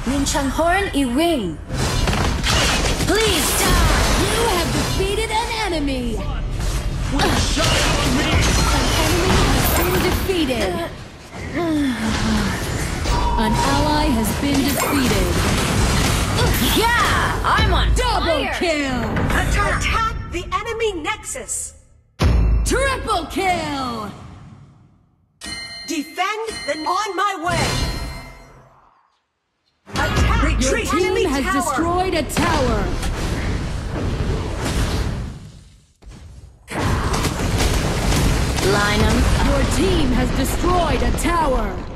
Horn y wing. Please die! You have defeated an enemy! One shot on me! An enemy has been defeated! An ally has been defeated! Yeah! I'm on Double fire! kill! Attack the enemy nexus! Triple kill! Defend the on my way! Attack! Your Retreat! team Enemy has tower! destroyed a tower! Line 'em up. Your team has destroyed a tower!